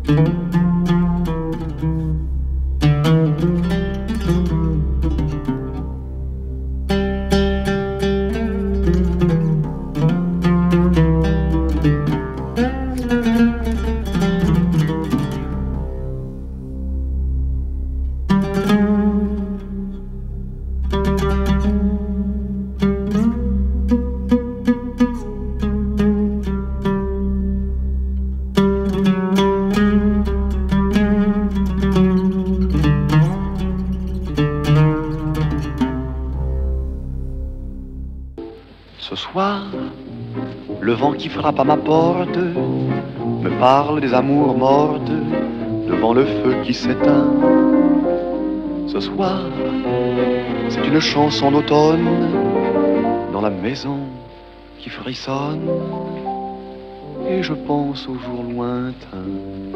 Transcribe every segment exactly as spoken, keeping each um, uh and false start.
Ce soir, le vent qui frappe à ma porte me parle des amours mortes devant le feu qui s'éteint. Ce soir, c'est une chanson d'automne dans la maison qui frissonne et je pense aux jours lointains.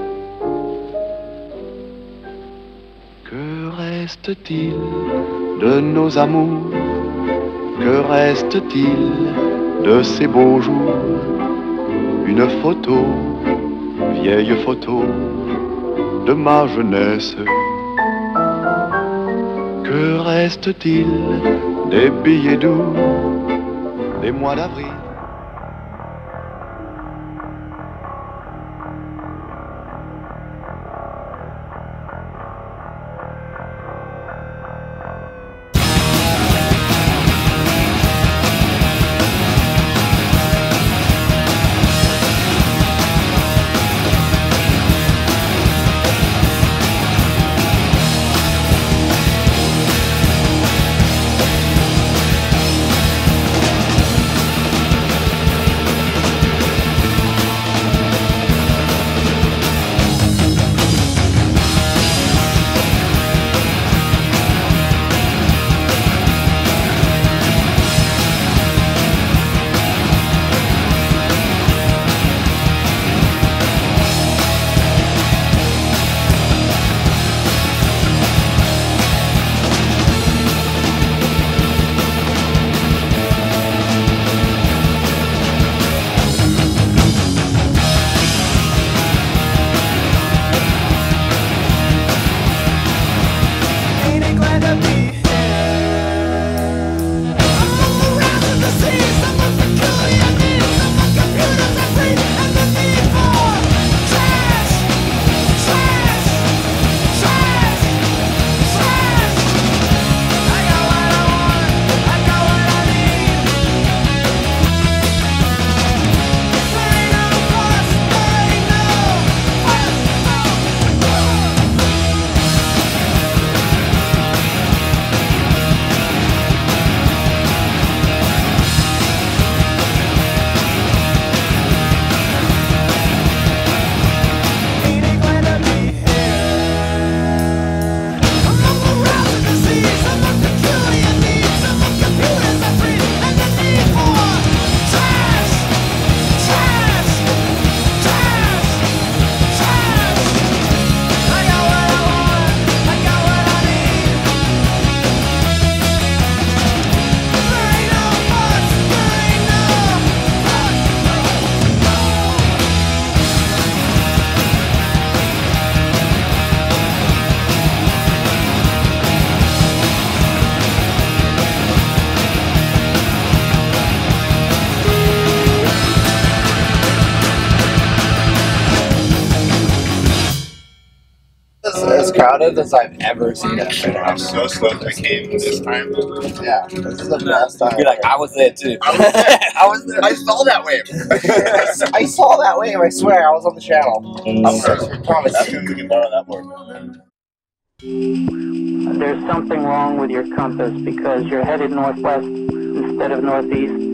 Que reste-t-il de nos amours? Que reste-t-il de ces beaux jours? Une photo, vieille photo de ma jeunesse. Que reste-t-il des billets doux des mois d'avril? As crowded as I've ever seen it. I'm so stoked I came this time. Yeah, this is the best time. You're like, I was there too. I was there. I was there. I saw that wave. I, I saw that wave. I swear, I was on the channel. I promise. That's when we can borrow that board. There's something wrong with your compass because you're headed northwest instead of northeast.